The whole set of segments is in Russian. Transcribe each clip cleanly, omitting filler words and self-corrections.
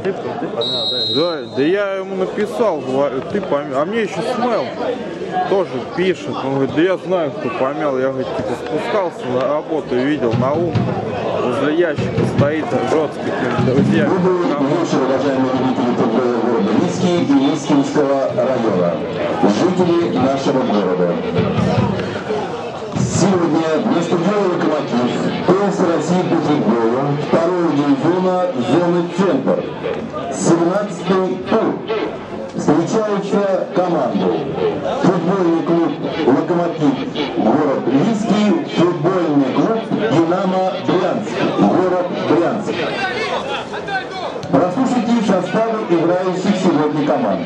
Ты помял, да? Да я ему написал, говорю, ты помял. А мне еще Смел тоже пишет. Он говорит, да я знаю, кто помял. Я, говорит, типа спускался на работу и видел Наум возле ящика стоит, жжет с какими-то друзьями. Добрый вечер, уважаемые жители футбольного города Лиски и Лискинского района, жители нашего города. Сегодня вместо дела «Локомотив» ПС России по футболу второго дивизиона зоны «Центр». 17-й тур. Встречаются команды. Футбольный клуб «Локомотив» город Лиски, футбольный клуб «Динамо» Брянск, город Брянск. Прослушайте составы играющих сегодня команд.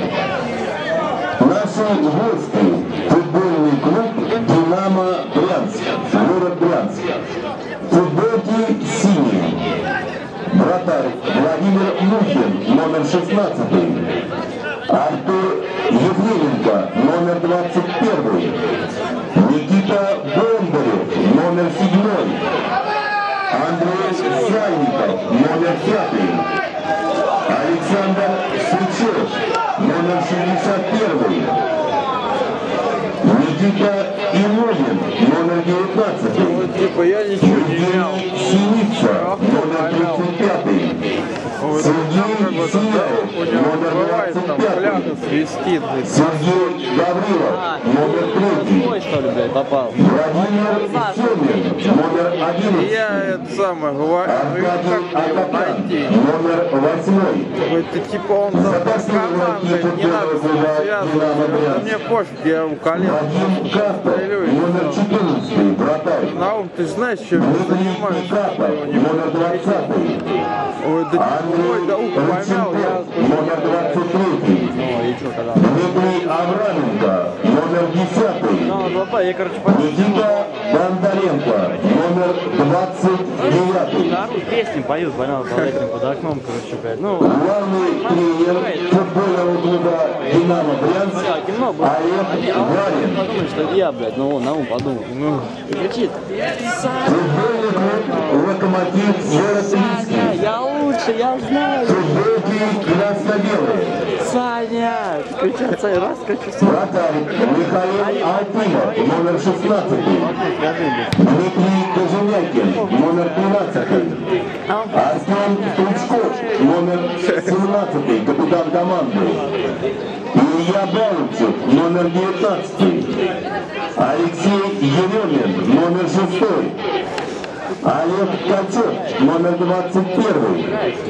Наши гости. Футбольный клуб «Динамо» Брянск, город Брянск. Футболки синие. Вратарь Владимир Мухин, номер 16. Артур Ефременко, номер 21. Никита Бондарев, номер 7. Андрей Сальников, номер 5. Александр Сычев, номер 61. Никита Илонин, номер 19. Ну, типа, я ничего не имел. Синица, номер 35. Сергей Сияев, номер 25. Сергей Гаврилов, номер 3. Владимир Семин, номер 11. Я это самое говорю, как его найти? Номер 8. Это типа он за командой, не надо с ним связываться. Мне пофиг, я его колен. Вадим Кастер, номер 14. Вратарь. Наум, ты знаешь, чем я занимаюсь? Номер 20. Ой, да ух, помял, я... Номер 23. Дмитрий Авраменко, номер 10. Я, короче, понял. Никита Бондаренко, номер 29. Народ песни поют, понял, под этим, под окном, короче, блядь. Ну, Главный тренер футбольного клуба «Динамо» Брянск Олег Варин. подумай, что это я, блядь, ну вон, Наум подумал. Ну, и кричит. Футбольный клуб «Локомотив» город Лиски. Я лучше, я знаю. Футболки красно-белые. Саня! Кричат, раз, кричу, Вратарь Михаил Алтимов, номер 16. Дмитрий Кожемякин, номер 13. Артем Стручков, номер 17, капитан команды. Илья Балычев, номер 19. Алексей Еремин, номер 6. Олег Ткачев, номер 21.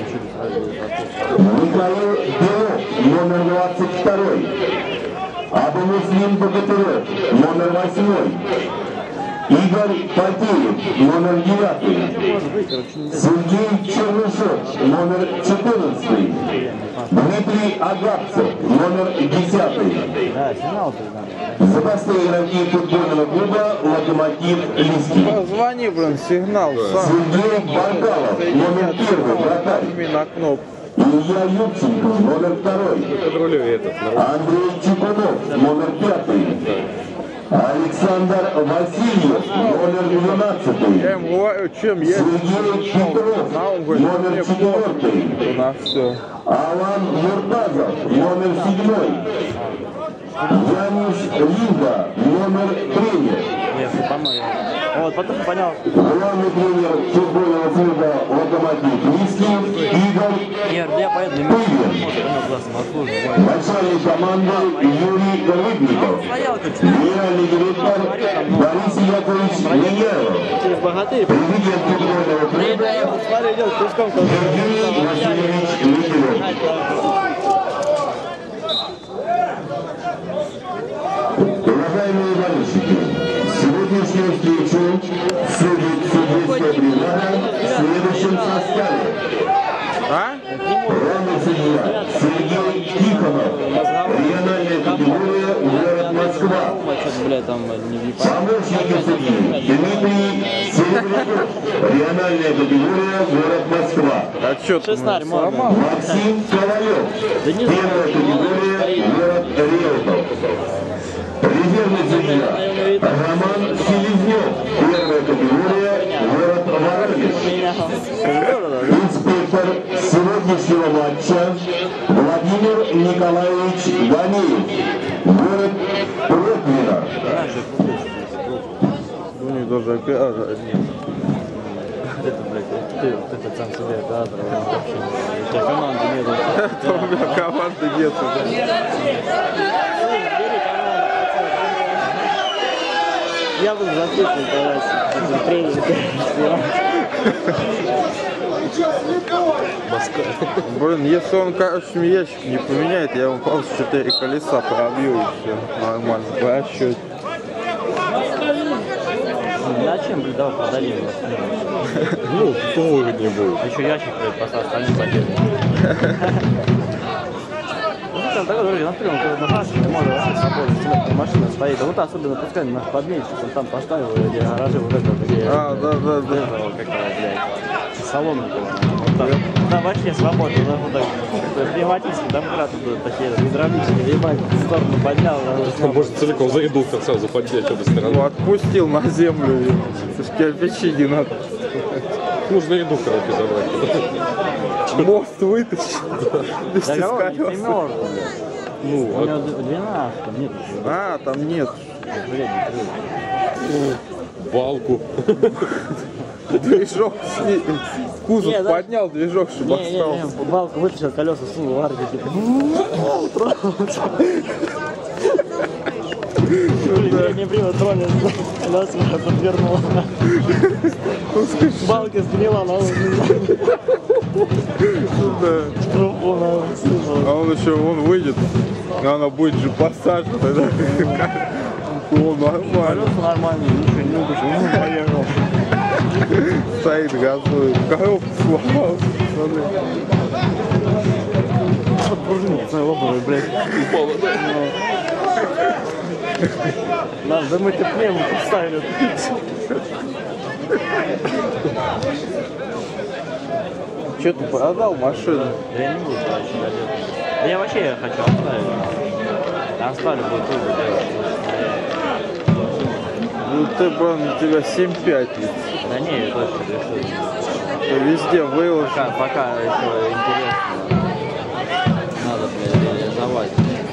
Михаил Белов, номер 22. Абу-Муслим Богатырев, номер 8. Игорь Потеев, номер 9. Сергей Чернышов, номер 14. Дмитрий Агапцев, номер 10. Запасные игроки футбольного клуба «Локомотив» Лиски. Позвони, блин, сигнал сам. Сергей Баркалов, номер 1, вратарь. На кнопку. Илья Юрченко, номер 2. Андрей Чекунов, номер 5. Александр Васильев, номер 12. Я ему говорю, чем я... Сергей Петров, Наум говорит, номер мне 4. на все. Алан Муртазов, номер 7. Янис Линда, номер 3. Я помню. Вот, потом понял. Главный тренер футбольного клуба «Локомотив» Лиски Игорь Нет, я поеду, не Пывин. могу. Начальник команды Юрий Рыбников. Генеральный директор Борис Яковлевич Меняев. Через богатырь. Президент футбольного клуба Смотри, идет пешком. Сергей Васильевич Ликерев. Уважаемые болельщики, сегодняшнюю встречу судит судейская бригада в следующем составе. А? Главный судья Сергей Тихонов, региональная категория город Москва. Помощники судьи Дмитрий Серебряков, региональная категория город Москва. А что ты сломал? Максим Ковалев, первая категория город Реутов. Резервный судья Роман Селезнев, первая категория город Воронеж. Инспектор арбитр сегодняшнего матча Владимир Николаевич Ганиев, город Проквино. У них даже оператора нет. Это, блядь, ты вот этот сам себе оператор, вообще, у тебя команды нету. Это у меня команды нету. Я буду записывать, давай, тренинг. Блин, если он, короче, ящик не поменяет, я ему просто 4 колеса пробью и все нормально. Расчет. Зачем, блин, давай продадим его. Ну, то выгоднее будет. А еще ящик, блядь, поставь остальным поделать. Ну, там такой, друзья, например, он на трассе не может вообще свободно, машина стоит. А вот особенно пускай наш подменщик, он там поставил, где гаражи вот это, где... Да. Как-то, блядь, Соломникова. Вот так. Да, вообще свободно, да, вот так. Пневматические домкраты будут такие, гидравлические, ебать, в сторону поднял. Может целиком за редуктор сразу поднять обе стороны. Ну, отпустил на землю. Это ж кирпичи не надо. Нужно редуктор забрать. Мост вытащить. Вместе с колесом. Ну, У него 12, там нет. А, там нет. Блядь, балку. Движок кузов Не, да. поднял, движок, чтобы остался. не, балку вытащил, колеса сунул в арке, типа. Передний привод тронет, колеса подвернуло. Балка сгнила, на трубу А он еще, он выйдет, а она будет же посажена тогда. О, нормально. колеса нормальные, ничего не убежал, поехал. Стоит, газует. Коробка сломалась. Смотри. Вот пружина, лобовый, блядь. Упала, да? Надо, да мы-то пневму поставили. Че ты продал машину? Да я не буду короче доделать. Да я вообще хочу оставить. Оставлю, будет трудно делать. Ну ты, блин, у тебя 7.5 ведь. Да не, я точно решил. Ты везде выложишь. Пока еще интересно. Надо, блядь, реализовать.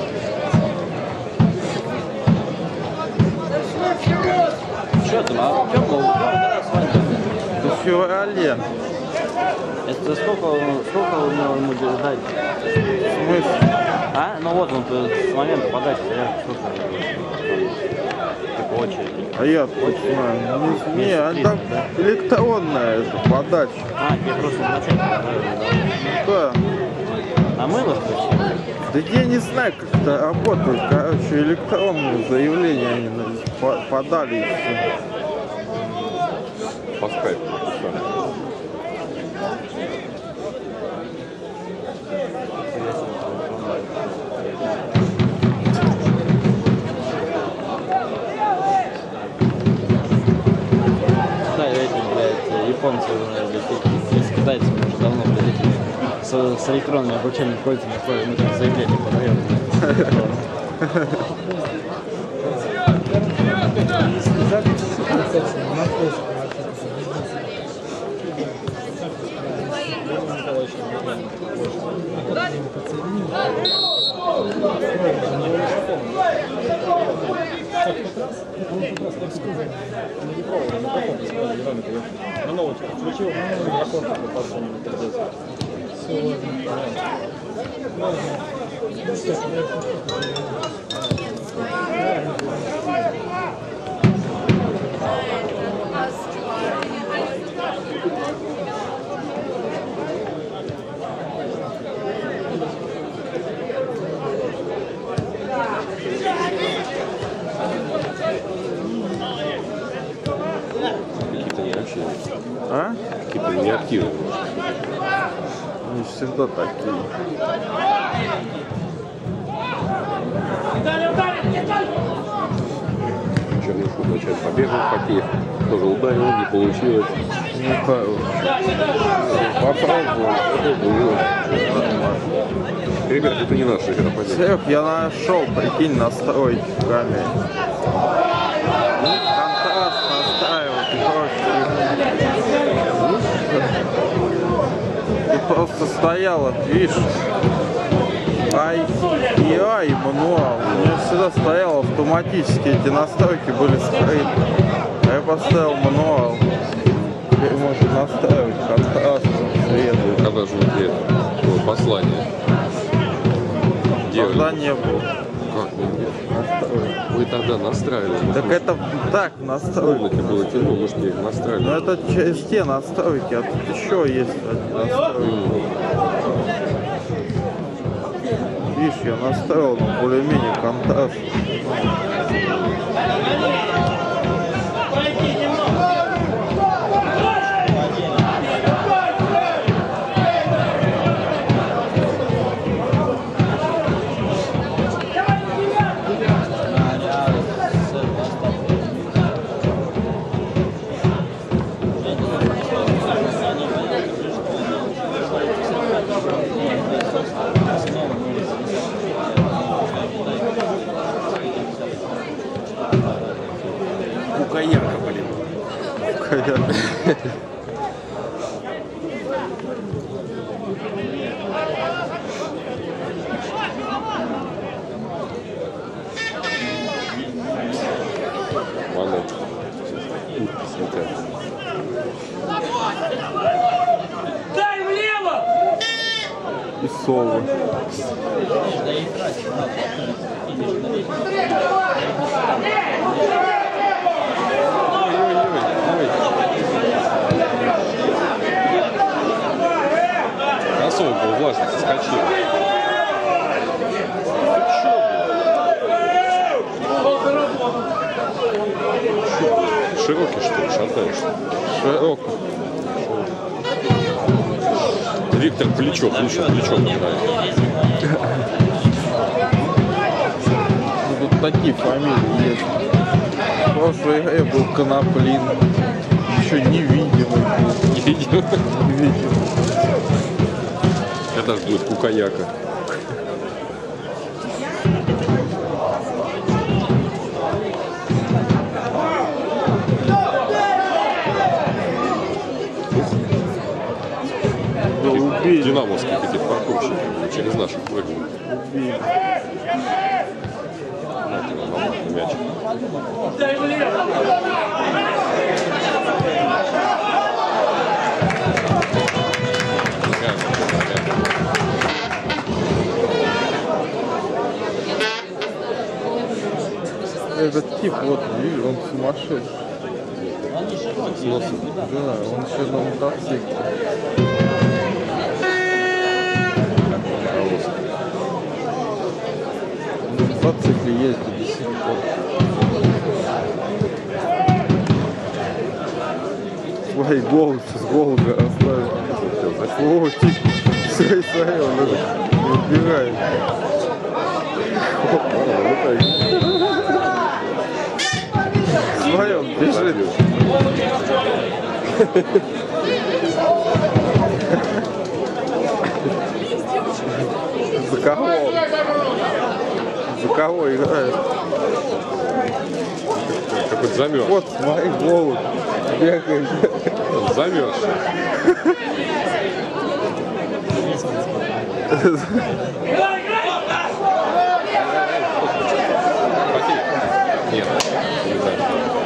Что там, а что был? Когда свадьба? Ты в феврале. Это сколько у него ему дать? В смысле? А? Ну вот он с момента подачи заявки сколько? Типа очередь. А я хоть знаю. Не, а там электронная эта подача. А, тебе просто вначале Да. на мыло включили? Да я не знаю, как это работает. Короче, электронное заявление они подали и все. По скайпу. Да, эти, блядь, японцы уже, блядь, с китайцами уже давно, блядь, с электронным обручальным кольцами, мы там заявление подаем. Какие-то неактивные. А? Какие-то неактивные. Они всегда такие. Чернышку вначале побегал в хоккей, тоже ударил, не получилось. Ну хорош. Попробовал. Ребят, это не наша игра, понятно. Серег, я нашел, прикинь, настройки в камере. Контраст настраивать, и короче. Ты просто стояла, видишь, ай, мануал. У меня всегда стояло автоматически, эти настройки были скрыты. А я поставил мануал. Теперь можно настраивать контраст, свет. Когда же вот это послание? Тогда не было. Как? Вы тогда настраивали. Так это так В настроили. комнате было темно, может, я их настраивали. Но это через те настройки, а тут еще есть настройки. Видишь, я настроил, но более-менее контраст. Кукаяка, блин. Ладно. Смотрят. Дай влево! И совы. Кроссовок был влажный, соскочил. Широкий, что ли, шатаешься? Широко. Виктор Плечо, слушай, Плечо играет. Ну, тут такие фамилии есть. В прошлой игре был Коноплин. Еще невидимый был. Не видел? Невидимый. Это ж будет Кукаяка. Да убили. Динамовских этих парковщиков через наших прыгнул. Убили. Мяч. Дай влево! Этот тип, вот, видишь, он сумасшедший. С носом. Да, он еще на мотоцикле. На мотоцикле ездит до сих пор. Свои головы, с головы оставил. О, тип, смотри, он убегает. Смотри, он бежит. За кого? За кого играет? Какой-то замерз. Вот, смотри, голубь бегает. Замерз. Нет, не знаю.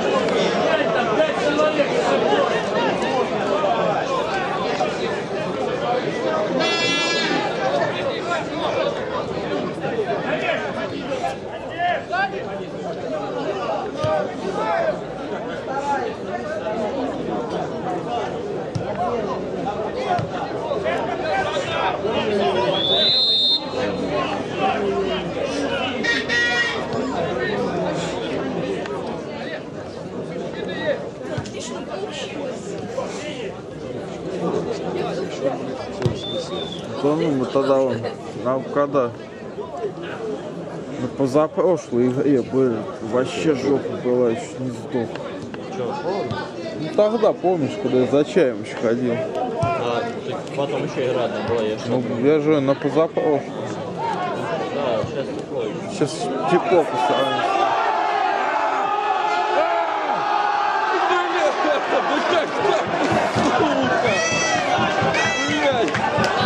Да ну мы тогда вон, нам когда на позапрошлой игре были, вообще жопа была, еще не сдох. Че, холодно? Ну тогда, помнишь, когда я за чаем еще ходил? А, потом еще игра одна была, я что? Ну я же на позапрошлой. Да, сейчас тепло. Сейчас тепло по сравнению.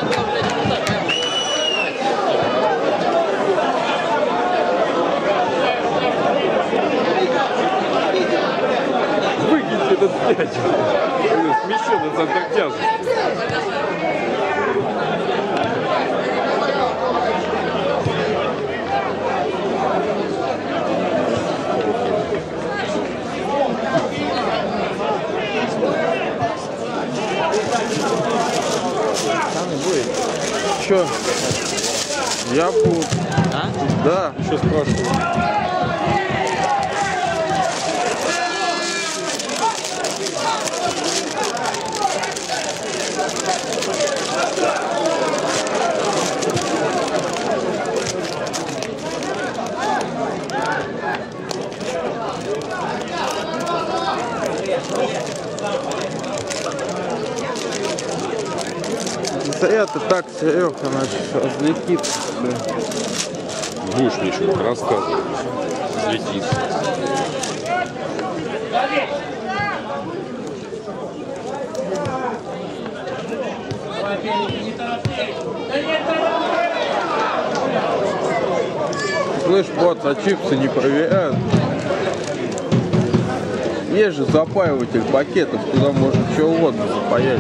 Выкиньте этот пять. Смещенный центр тяжести. Чё? Я буду. А? Да. Еще спрашиваю. Да это так, Серега, она сейчас взлетит. Будешь мне что-то рассказывать. Летит. Слышь, бот, а чипсы не проверяют? Есть же запаиватель пакетов, туда можно что угодно запаять.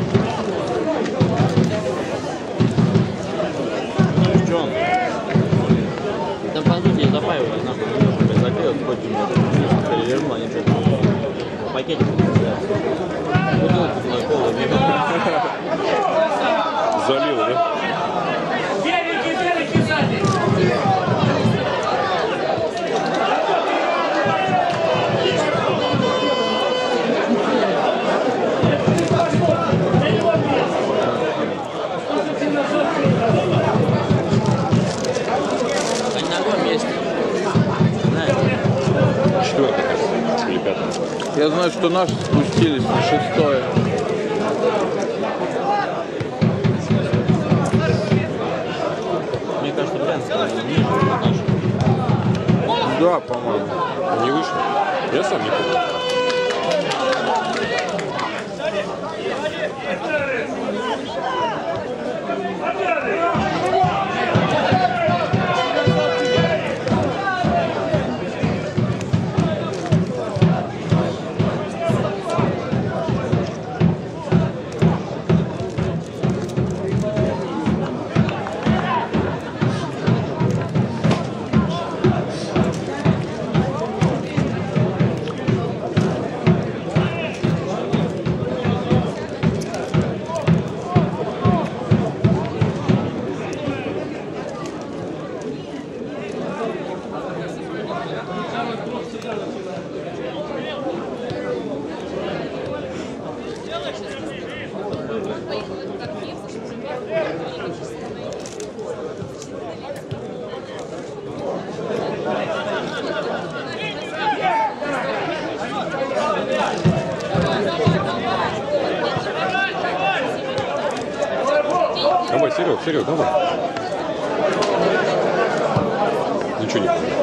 Что он? Да по сути запаивали, нахуй, немножко закрыл, хоть перевернул, они что-то пакетик бутылку туда колы Залил, да? Береги сзади! Они на каком месте? Знаешь? Четвертый или пятый. Я знаю, что наши спустились на 6-е. Мне кажется, Брянск ниже наш. Да, по-моему. Не вышло? Я сам не помню. Давай, Серег, давай. Ничего не помню.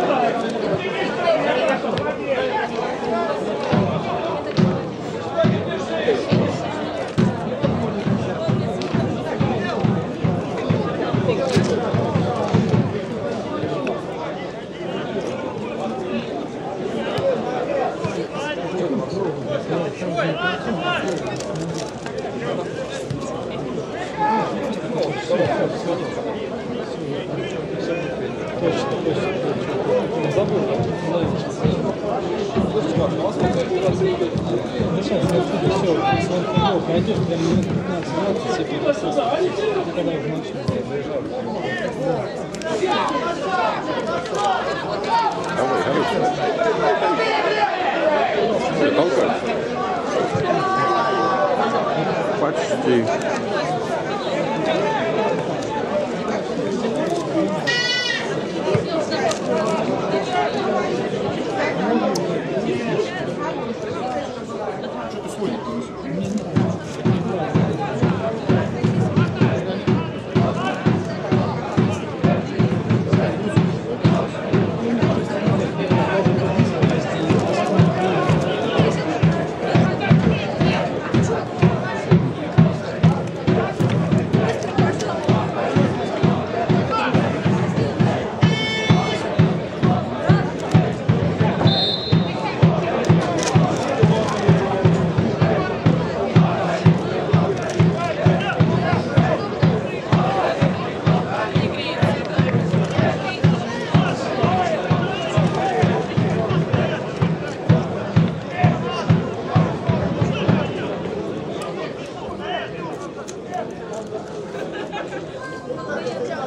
Давай, толкай. Почти.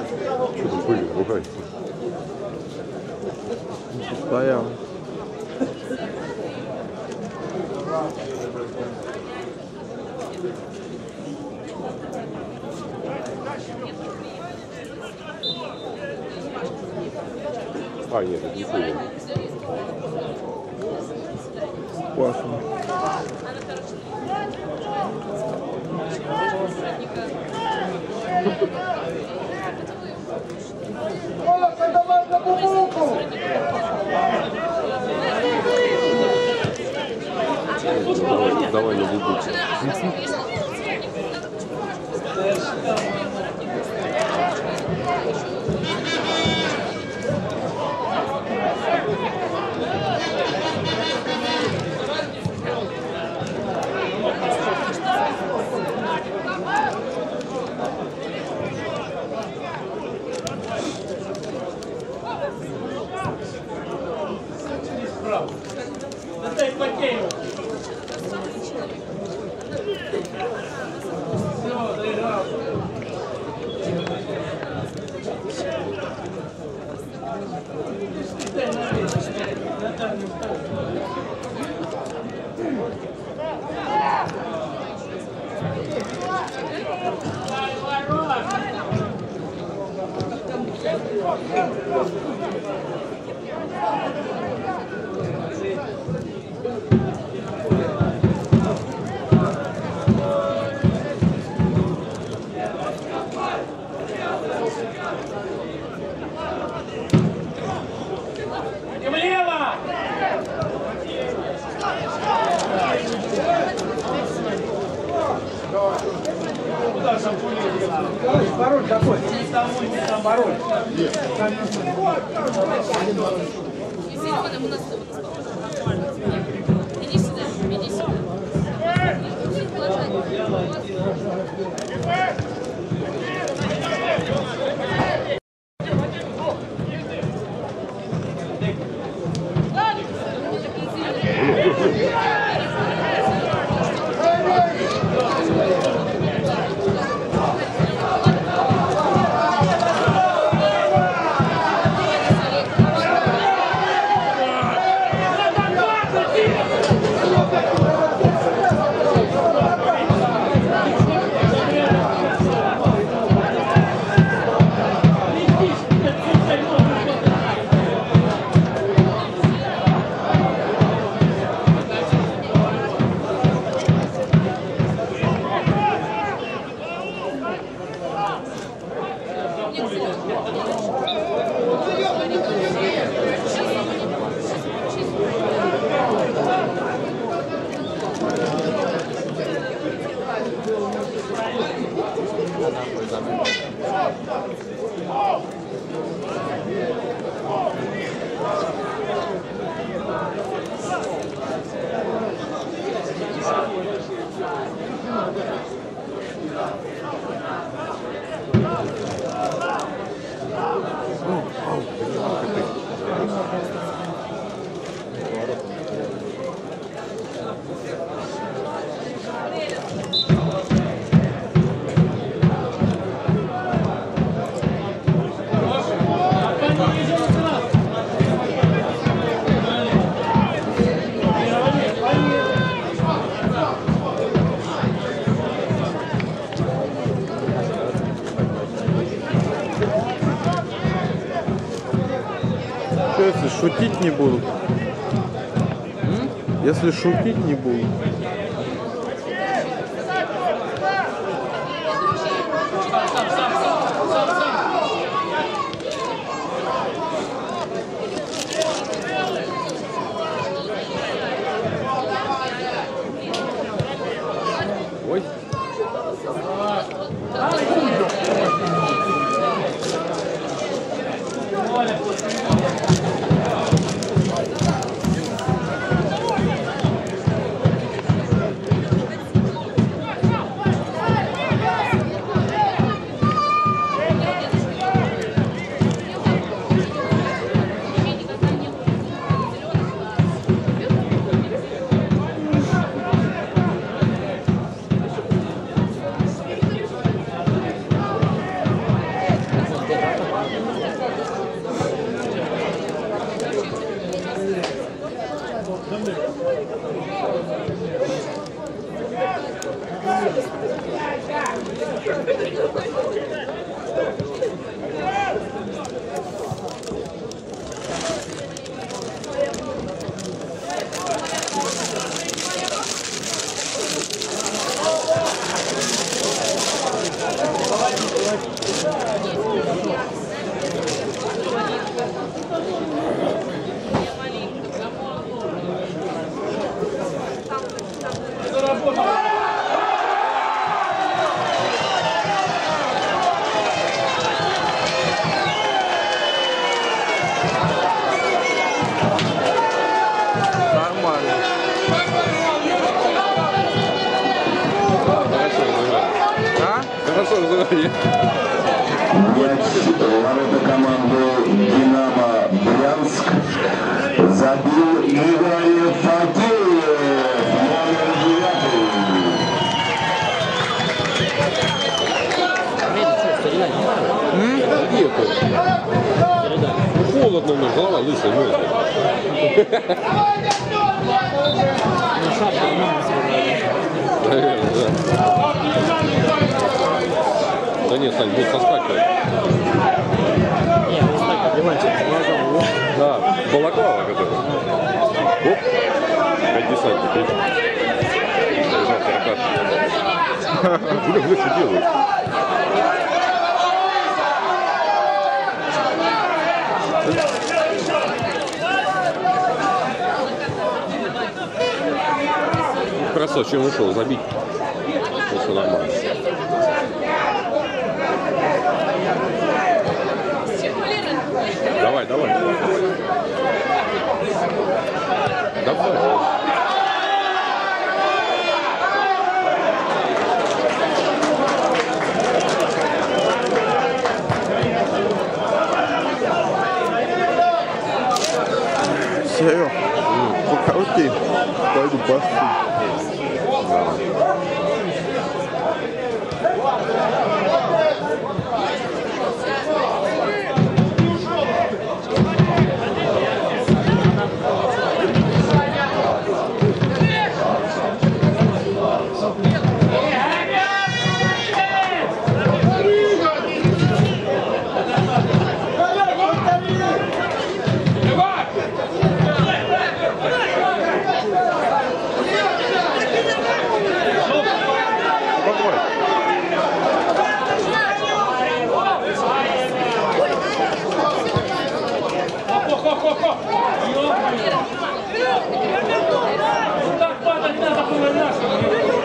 Что там были? Ругайся. Стоял. А, нет, это не понял. Классно. Давай на бубу. Дай потерю. Все, доиграл. Влево! Куда сам пароль какой? Там пароль. Иди сюда, иди сюда. Что, если шутить не будут? Если шутить не будут. Ой. тоже заранее. Мяч ворота команды «Динамо Брянск» забил Игорь Фадеев, номер 9. Нету. Ну, холодно, у меня голова лысая, ну. Наверное, да. Да нет, Сань, будет соскакивать. Не, просто так, диванчик, глазом. Да, балаклава которая. Оп. Опять десантник. Бля, что делают? Красавчик, чем ушел, забить. Все нормально. Давай, давай. Давай. Серег, окей, пойду посуду. Так падать надо было нашим.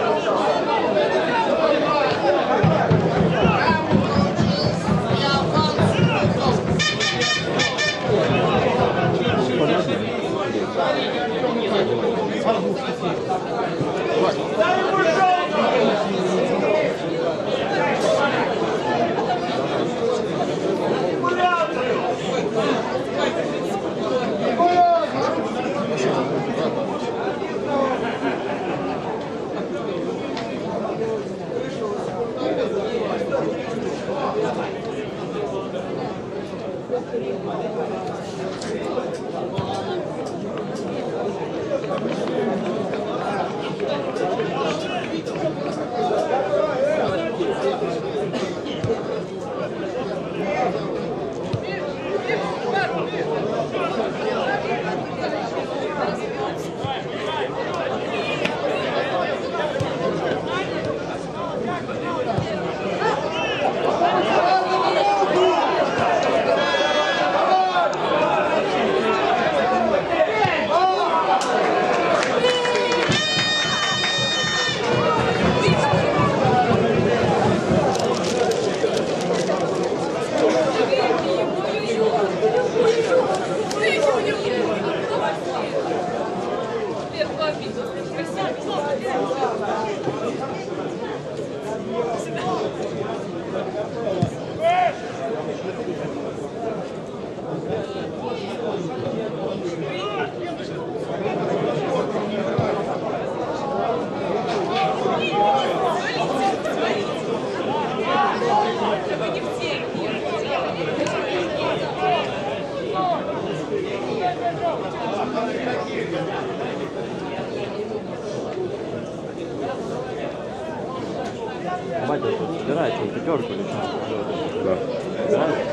Батя тут собирается, пятерку или что? Да. Собирается?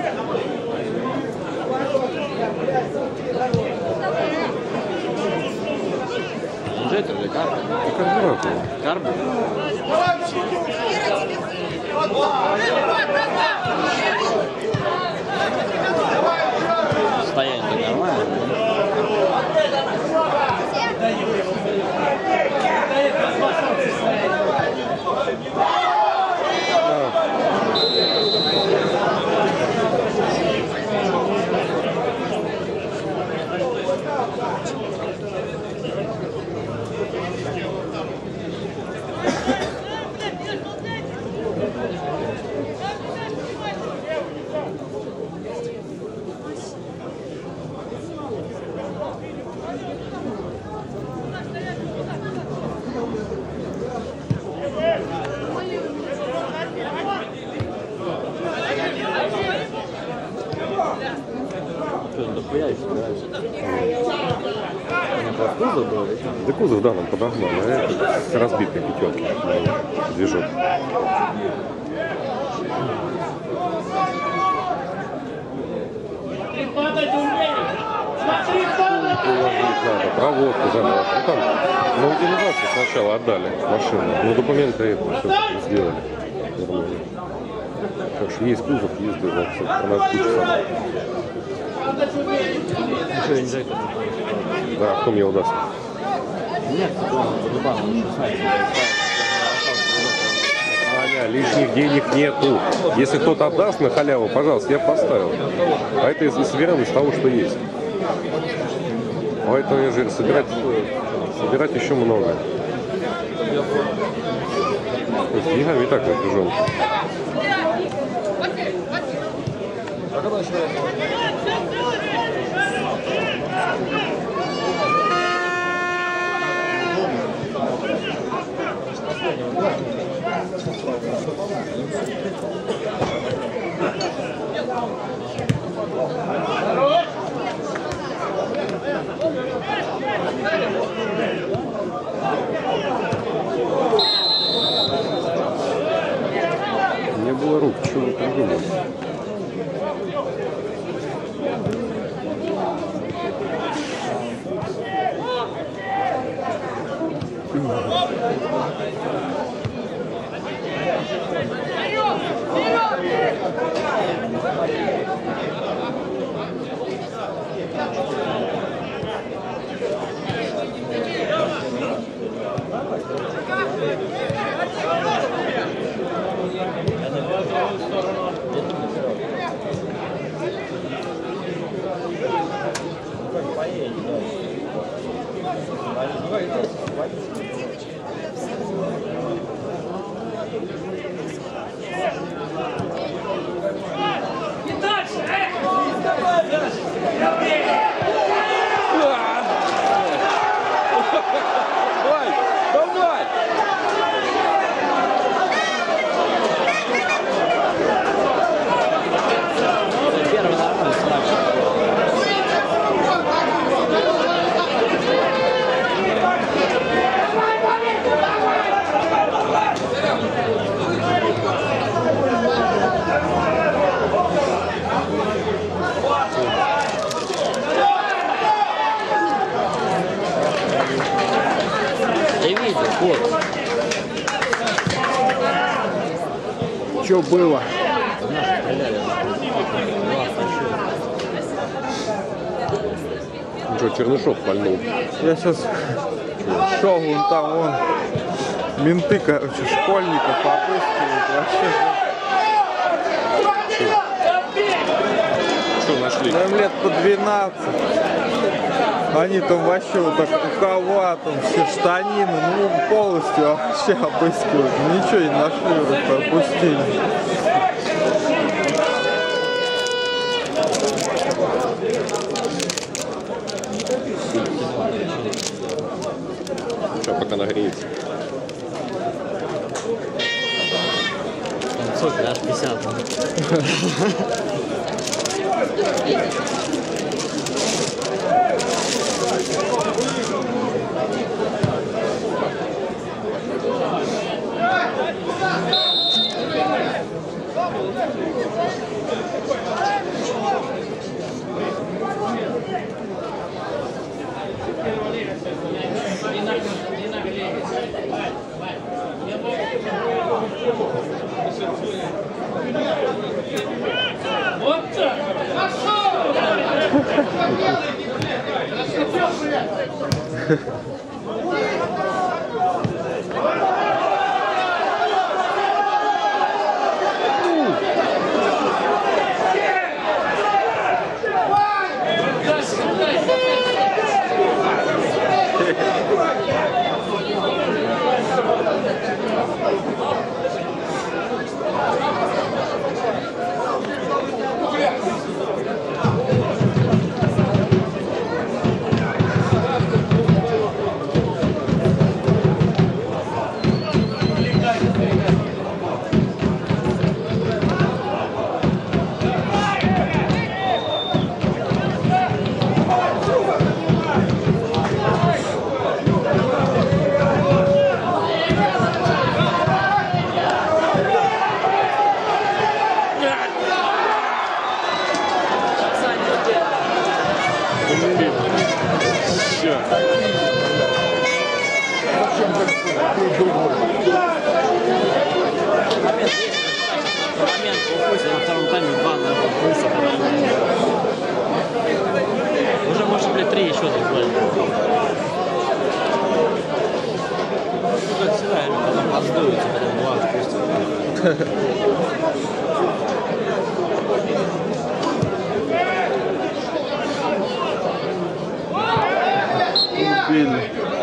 Инжектор или карбон? Карбюратор. Карбон? Состояние нормально? дохуя и собираюсь. У меня кузов был, Да кузов, да, нам подогнали, а это разбитые пятерки, движок. Падать умеешь! Смотри, падать! Уложить надо, проводку заново. Ну там на утилизацию сначала отдали машину, но документы это все сделали. Нормально. Так что есть кузов, есть движок, она куча сама. Еще инжектор. Да, кто мне удастся? Нет, по-любому, Аня, лишних денег нету. Если кто-то отдаст на халяву, пожалуйста, я поставил. А это если собираем из того, что есть. Поэтому я же собирать еще много. То есть деньгами и так напряжен. Не было рук, что вы придумали? И дальше! Давай дальше! Давай! Давай! первый нормальный старший. Я видел, вот. Что было? Наши стреляли. Ну что, Чернышов пальнул. Я сейчас шел, вон там, вон, менты, короче, школьников обыскивают, вообще. Что нашли? Им лет по 12. Они там вообще вот так рукава, там все штанины, ну полностью вообще обыскивают. Ничего не нашли, вроде отпустили. Сейчас пока нагреется. Сколько, аж 50. Вот так! Момент упустил, на втором тайме 2 на выше. Уже может быть 3 еще забрать. Ну как всегда, потом раздуется, потом 2 отпустят. Убили.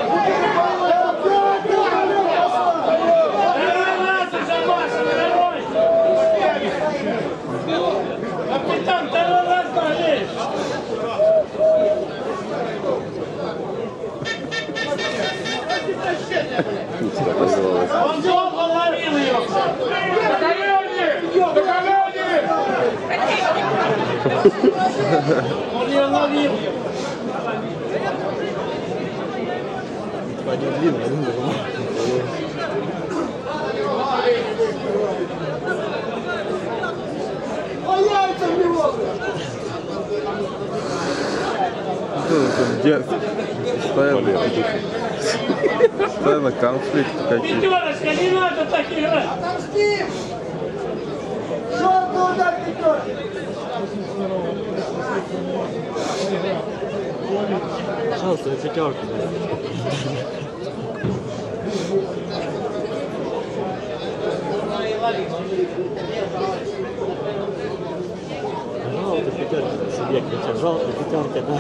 Капитан, второй раз болеешь! Он долго ловил ее! Он ее ловил! Один длинный, один длинный. Постоянно конфликты какие-то. Пятерочка, не надо так играть! Пожалуйста, на пятерку. Жалко пятерка себе кричат, жалко пятерка, да.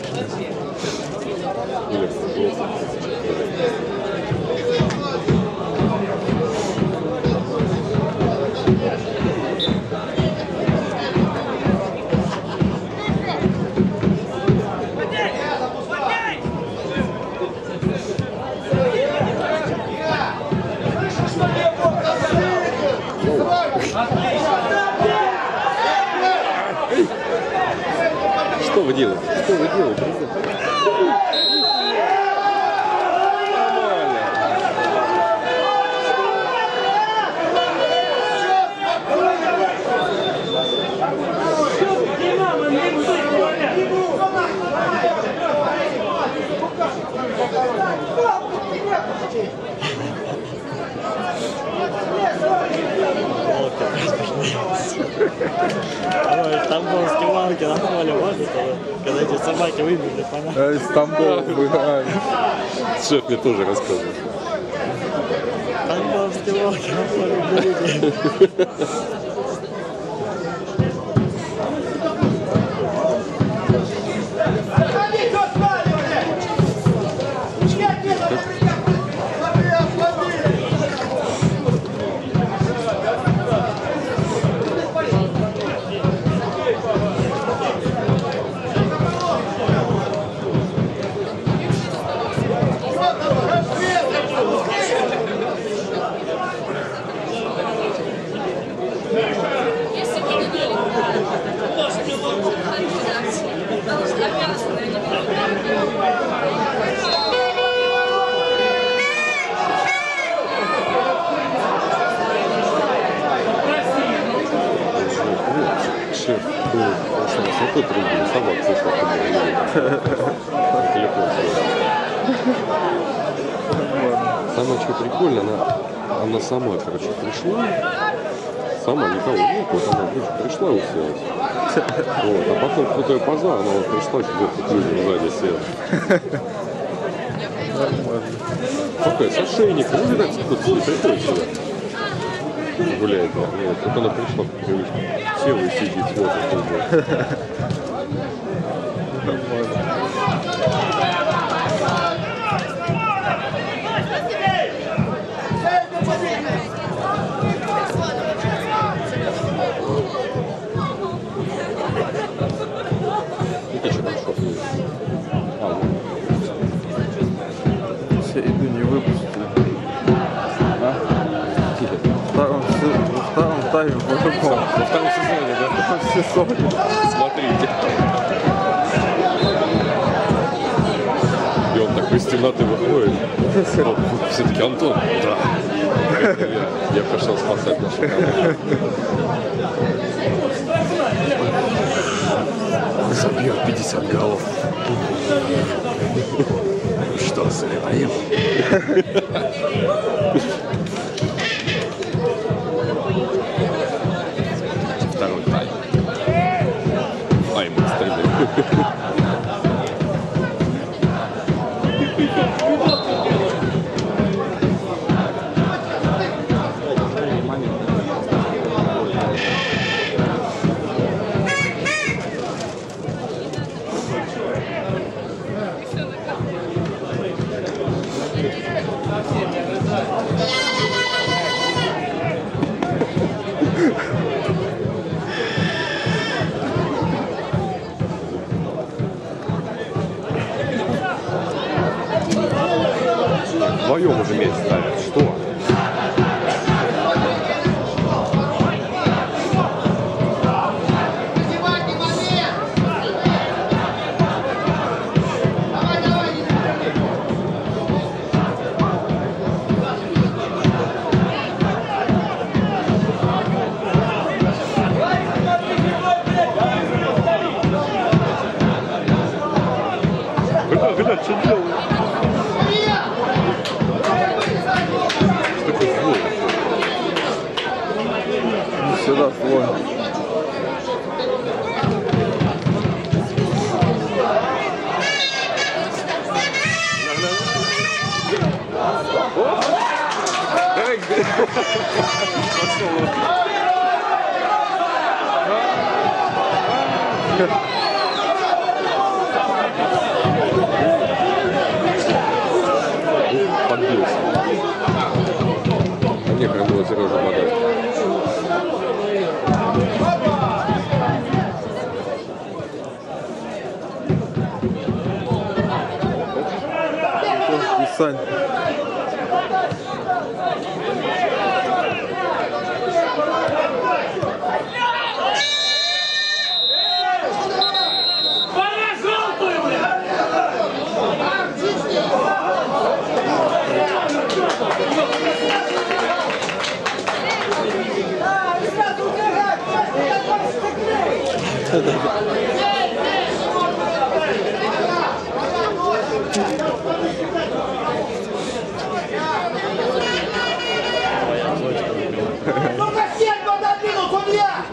Что вы делаете? Что вы делаете? Динамо, не будь говорят! Тамбовские лавки на поле, вот это, когда эти собаки выбили, понятно. Из Тамбова выгнали. Шеф мне тоже рассказывал. Тамбовские лавки на поле выбили. Если бы не были, Шеф, что тут рубил, собак слышал, телефон. Самое что прикольно, она сама, короче, пришла, сама никого нет, вот она пришла и уселась. Вот, а потом кто-то ее позвал, она вот пришла, сидит, тут люди сзади сидят. Такая, с ошейником, ну, видать, кто-то сидит, приходит сюда. Гуляет, да. Нет, вот она пришла, как привычно. Села и сидит, смотрит. Это что, нашел? Все еду не выпустили. Во втором тайме по-любому. Во втором сезоне, да? Во втором сезоне. Смотрите. И он такой из темноты выходит. Все-таки Антон. Да. Я пошел спасать нашу команду. Забьет 50 голов. Что, залетаем? Вдвоем уже мяч ставят. Что? Когда что делают? Сюда свой. Подбился. Мне прям было Сережа подать. Сань. Пора желтую, Ну-ка всех пододвинул, судья!